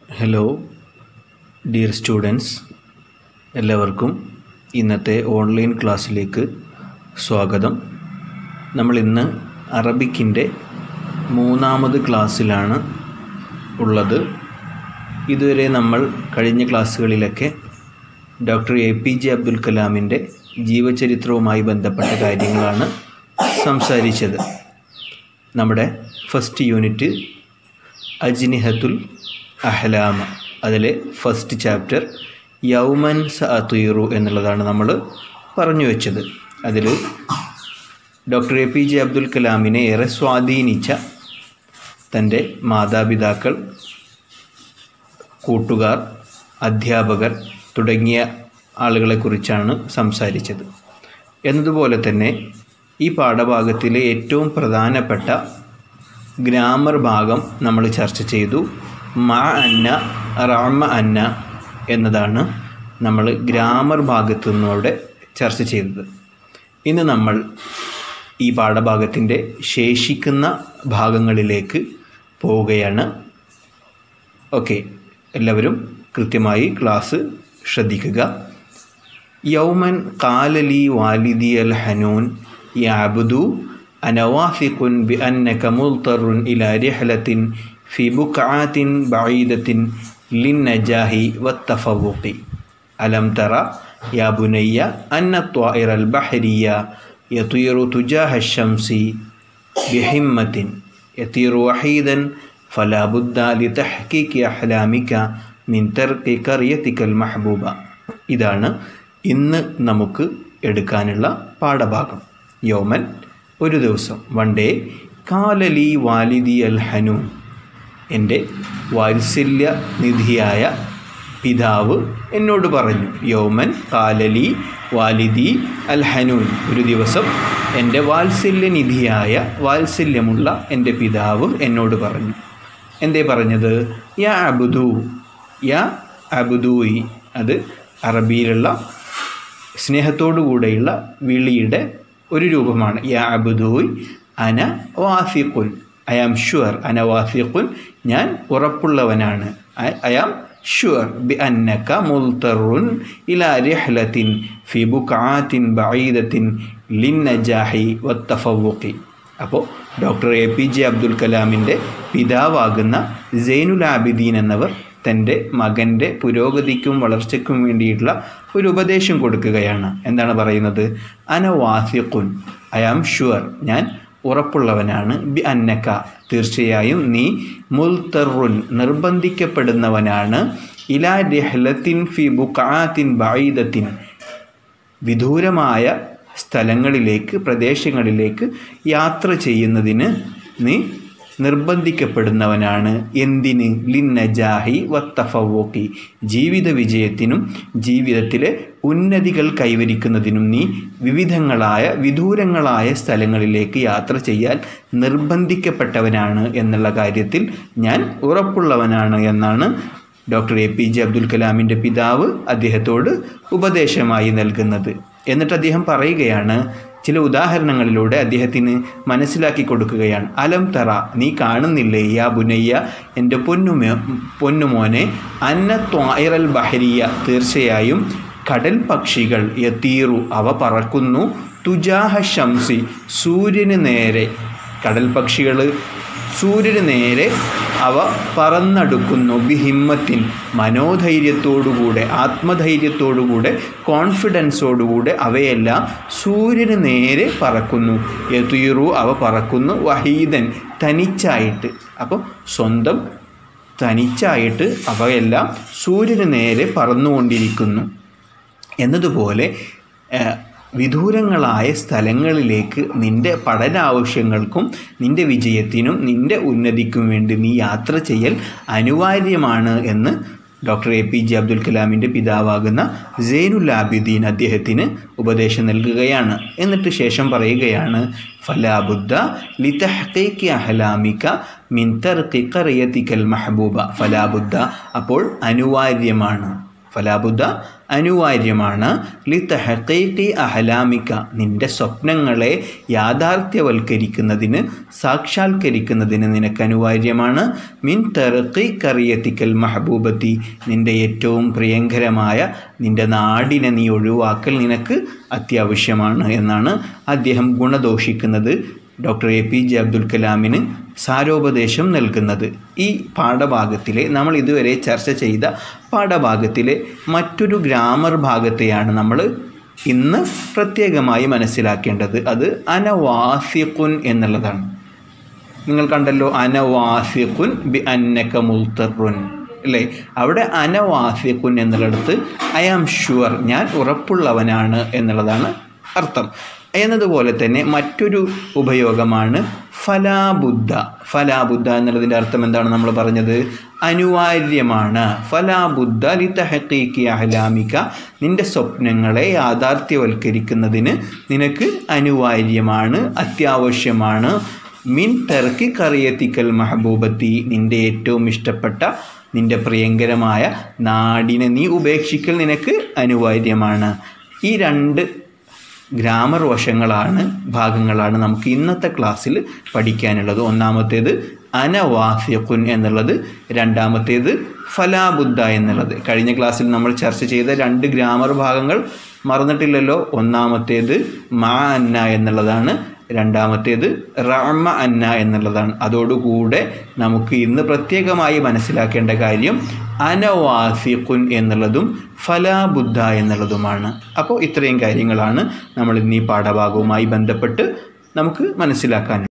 Hello dear students, എല്ലാവർക്കും ഇന്നത്തെ online ക്ലാസ്സിലേക്ക് സ്വാഗതം. നമ്മൾ ഇന്ന് അറബിക്കിൻ്റെ 3ാമത് ക്ലാസ്സിലാണ് ഉള്ളത്. ഇതുവരെ നമ്മൾ കഴിഞ്ഞ ക്ലാസ്സുകളിലൊക്കെ ഡോക്ടർ APJ അബ്ദുൽ കലാമിൻ്റെ ജീവചരിത്രവുമായി ബന്ധപ്പെട്ട കാര്യങ്ങളാണ് സംസാരിച്ചത്. നമ്മുടെ ഫസ്റ്റ് യൂണിറ്റ് അജ്നിഹത്തുൽ അഹ്ലാം, അതിലെ ഫസ്റ്റ് ചാപ്റ്റർ യൗമൻ സഅതീറു എന്നുള്ളതാണ് നമ്മൾ പറഞ്ഞു വെച്ചത്. അതിൽ ഡോക്ടർ APJ അബ്ദുൽ കലാമിനെ ഏറെ സ്വാധീനിച്ച തൻ്റെ മാതാപിതാക്കൾ, കൂട്ടുകാർ, അധ്യാപകർ തുടങ്ങിയ ആളുകളെക്കുറിച്ചാണ് സംസാരിച്ചത്. എന്നതുപോലെ തന്നെ ഈ പാഠഭാഗത്തിലെ ഏറ്റവും പ്രധാനപ്പെട്ട ഗ്രാമർ ഭാഗം നമ്മൾ ചർച്ച ചെയ്തു. മഅ അന്ന, റഅമ അന്ന എന്നതാണ് നമ്മൾ ഗ്രാമർ ഭാഗത്തു നിന്നോടെ ചർച്ച ചെയ്തത്. ഇന്ന് നമ്മൾ ഈ പാഠഭാഗത്തിൻ്റെ ശേഷിക്കുന്ന ഭാഗങ്ങളിലേക്ക് പോവുകയാണ്. ഓക്കെ, എല്ലാവരും കൃത്യമായി ക്ലാസ് ശ്രദ്ധിക്കുക. യൗമൻ ഖാലലി വാലിദി അൽ ഹനൂൻ യഅബ്ദു അന വാസിഖുൻ ബിഅന്നക മുൽതറുൻ ഇലാ റിഹ്ലത്തിൻ ഫി ബുഖഅത്തിൻ ബഈദത്തിൻ ലിന്നജാഹി വത്തഫവുഖി അലം തറ യാ ബുനയ്യ അന്ന ത്വാഇറൽ ബഹരിയ യതീറു തുജാഹ അശ്ശംസി ബിഹിമ്മത്തിൻ യതീറു വഹീദൻ ഫലാ ബുദ്ദ ലിതഹ്ഖീഖി അഹ്ലാമിക മിൻ തർഖി ഖറിയതികൽ മഹ്ബൂബ. ഇതാണ് ഇന്ന് നമുക്ക് എടുക്കാനുള്ള പാഠഭാഗം. യൗമൻ, ഒരു ദിവസം, വൺ ഡേ. കാലലി വാലിദി അൽ ഹനൂൻ, എൻ്റെ വാത്സല്യ നിധിയായ പിതാവ് എന്നോട് പറഞ്ഞു. യൗമൻ കാലലി വാലിദി അൽ ഹനൂൻ, ഒരു ദിവസം എൻ്റെ വാത്സല്യനിധിയായ, വാത്സല്യമുള്ള എൻ്റെ പിതാവ് എന്നോട് പറഞ്ഞു. എന്തേ പറഞ്ഞത്? യാ അബ്ദു, യാ അബ്ദൂയി. അത് അറബിയിലുള്ള സ്നേഹത്തോടു കൂടെയുള്ള വിളിയുടെ ഒരു രൂപമാണ്. യാ അബ്ദൂയി അന വാസിഖുൻ, ഐ ആം ഷുവർ. അന വാസിഖുൻ, ഞാൻ ഉറപ്പുള്ളവനാണ്. ഐ ആം ഷുവർ ബി അന്നക മുൽതറുൻ ഇലാ റിഹ്ലത്തിൻ ഫി ബുഖഅത്തിൻ ബഈദത്തിൻ ലിന്നജാഹി വത്തഫവുഖി. അപ്പോൾ ഡോക്ടർ APJ അബ്ദുൽ കലാമിൻ്റെ പിതാവാകുന്ന സൈനുൽ ആബിദീൻ എന്നവർ തൻ്റെ മകൻ്റെ പുരോഗതിക്കും വളർച്ചയ്ക്കും വേണ്ടിയിട്ടുള്ള ഒരു ഉപദേശം കൊടുക്കുകയാണ്. എന്താണ് പറയുന്നത്? അന വാസിഖുൻ, ഐ ആം ഷുവർ, ഞാൻ ഉറപ്പുള്ളവനാണ്. ബി അന്നക, തീർച്ചയായും നീ, മുൽതറുൻ, നിർബന്ധിക്കപ്പെടുന്നവനാണ്. ഇലാ റിഹ്ലത്തിൻ ഫി ബുഖഅത്തിൻ ബഈദത്തിൻ, വിദൂരമായ സ്ഥലങ്ങളിലേക്ക്, പ്രദേശങ്ങളിലേക്ക് യാത്ര ചെയ്യുന്നതിന് നീ നിർബന്ധിക്കപ്പെടുന്നവനാണ്. എന്തിന്? ലിന്നജാഹി വത്തഫവുഖി, ജീവിത വിജയത്തിനും ജീവിതത്തിലെ ഉന്നതികൾ കൈവരിക്കുന്നതിനും നീ വിദൂരങ്ങളായ സ്ഥലങ്ങളിലേക്ക് യാത്ര ചെയ്യാൻ നിർബന്ധിക്കപ്പെട്ടവനാണ് എന്നുള്ള കാര്യത്തിൽ ഞാൻ ഉറപ്പുള്ളവനാണ് എന്നാണ് ഡോക്ടർ APJ അബ്ദുൽ കലാമിൻ്റെ പിതാവ് അദ്ദേഹത്തോട് ഉപദേശമായി നൽകുന്നത്. എന്നിട്ട് അദ്ദേഹം പറയുകയാണ്, ചില ഉദാഹരണങ്ങളിലൂടെ അദ്ദേഹത്തിന് മനസ്സിലാക്കി കൊടുക്കുകയാണ്. അലം തറ, നീ കാണുന്നില്ലേ, യാ ബുനയ്യ, എൻ്റെ പൊന്നുമോനെ, അന്ന ത്വാഇറൽ ബഹരിയ, തീർച്ചയായും കടൽ പക്ഷികൾ, യതീറു, അവ പറക്കുന്നു, തുജാഹ ശംസി, സൂര്യന് നേരെ. കടൽ പക്ഷികൾ സൂര്യന് നേരെ അവ പറന്നടുക്കുന്നു. ബിഹിമ്മത്തിൻ, മനോധൈര്യത്തോടുകൂടെ, ആത്മധൈര്യത്തോടുകൂടെ, കോൺഫിഡൻസോടുകൂടെ അവയെല്ലാം സൂര്യന് നേരെ പറക്കുന്നു. യതീറു, അവ പറക്കുന്നു, വഹീദൻ, തനിച്ചായിട്ട്. അപ്പോൾ സ്വന്തം തനിച്ചായിട്ട് അവയെല്ലാം സൂര്യന് നേരെ പറന്നുകൊണ്ടിരിക്കുന്നു. എന്നതുപോലെ വിദൂരങ്ങളായ സ്ഥലങ്ങളിലേക്ക് നിൻ്റെ പഠനാവശ്യങ്ങൾക്കും നിൻ്റെ വിജയത്തിനും നിൻ്റെ ഉന്നതിക്കും വേണ്ടി നീ യാത്ര ചെയ്യൽ അനിവാര്യമാണ് എന്ന് ഡോക്ടർ APJ അബ്ദുൽ കലാമിൻ്റെ പിതാവാകുന്ന സൈനുൽ ആബിദീൻ അദ്ദേഹത്തിന് ഉപദേശം നൽകുകയാണ്. എന്നിട്ട് ശേഷം പറയുകയാണ്, ഫലാ ബുദ്ദ ലിതഹ്ഖീഖി അഹ്ലാമിക മിൻ തർഖി ഖറിയതികൽ മഹ്ബൂബ. ഫലാ ബുദ്ദ, അപ്പോൾ അനിവാര്യമാണ്, ഫലാബുദ്ധ അനിവാര്യമാണ്. ലിതഹഖീഖി അഹ്ലാമിക നിൻ്റെ സ്വപ്നങ്ങളെ യാഥാർത്ഥ്യവൽക്കരിക്കുന്നതിന് സാക്ഷാത്കരിക്കുന്നതിന് നിനക്ക് അനിവാര്യമാണ്. മിൻ തർഖി ഖറിയതിക്കൽ മഹബൂബത്തി നിൻ്റെ ഏറ്റവും പ്രിയങ്കരമായ നിൻ്റെ നാടിനെ നീ ഒഴിവാക്കൽ നിനക്ക് അത്യാവശ്യമാണ് എന്നാണ് അദ്ദേഹം ഗുണദോഷിക്കുന്നത് ഡോക്ടർ APJ അബ്ദുൽ കലാമിന് സാരോപദേശം നൽകുന്നത്. ഈ പാഠഭാഗത്തിലെ നമ്മൾ ഇതുവരെ ചർച്ച ചെയ്ത പാഠഭാഗത്തിലെ മറ്റൊരു ഗ്രാമർ ഭാഗത്തെയാണ് നമ്മൾ ഇന്ന് പ്രത്യേകമായി മനസ്സിലാക്കേണ്ടത്. അത് അനവാസിഖുൻ എന്നുള്ളതാണ്. നിങ്ങൾ കണ്ടല്ലോ, അനവാസിഖുൻ ബി അന്നക മുൽത്തറുൻ അല്ലേ? അവിടെ അനവാസിഖുൻ എന്നുള്ളിടത്ത് ഐ ആം ഷുവർ ഞാൻ ഉറപ്പുള്ളവനാണ് എന്നുള്ളതാണ് അർത്ഥം. എന്നതുപോലെ തന്നെ മറ്റൊരു ഉപയോഗമാണ് ഫലാബുദ്ധ. ഫലാബുദ്ധ എന്നുള്ളതിൻ്റെ അർത്ഥം എന്താണ് നമ്മൾ പറഞ്ഞത്? അനിവാര്യമാണ്. ഫലാബുദ്ധ ലിതഹഖീഖി അഹ്ലാമിക നിൻ്റെ സ്വപ്നങ്ങളെ യാഥാർത്ഥ്യവൽക്കരിക്കുന്നതിന് നിനക്ക് അനിവാര്യമാണ്, അത്യാവശ്യമാണ്. മിൻ തർക്കി ഖറിയതിക്കൽ മഹബൂബത്തി നിൻ്റെ ഏറ്റവും ഇഷ്ടപ്പെട്ട നിൻ്റെ പ്രിയങ്കരമായ നാടിനെ നീ ഉപേക്ഷിക്കൽ നിനക്ക് അനിവാര്യമാണ്. ഈ രണ്ട് ഗ്രാമർ വശങ്ങളാണ്, ഭാഗങ്ങളാണ് നമുക്ക് ഇന്നത്തെ ക്ലാസ്സിൽ പഠിക്കാനുള്ളത്. ഒന്നാമത്തേത് അനവാസിഖുൻ എന്നുള്ളത്, രണ്ടാമത്തേത് ഫലാബുദ്ധ എന്നുള്ളത്. കഴിഞ്ഞ ക്ലാസ്സിൽ നമ്മൾ ചർച്ച ചെയ്ത രണ്ട് ഗ്രാമർ ഭാഗങ്ങൾ മറന്നിട്ടില്ലല്ലോ. ഒന്നാമത്തേത് മാ അന്ന എന്നുള്ളതാണ്, രണ്ടാമത്തേത് റഅമ അന്ന എന്നുള്ളതാണ്. അതോടുകൂടെ നമുക്ക് ഇന്ന് പ്രത്യേകമായി മനസ്സിലാക്കേണ്ട കാര്യം അനവാസിഖുൻ എന്നുള്ളതും ഫലാബുദ്ധ എന്നുള്ളതുമാണ്. അപ്പോൾ ഇത്രയും കാര്യങ്ങളാണ് നമ്മൾ ഇന്ന് ഈ പാഠഭാഗവുമായി ബന്ധപ്പെട്ട് നമുക്ക് മനസ്സിലാക്കാൻ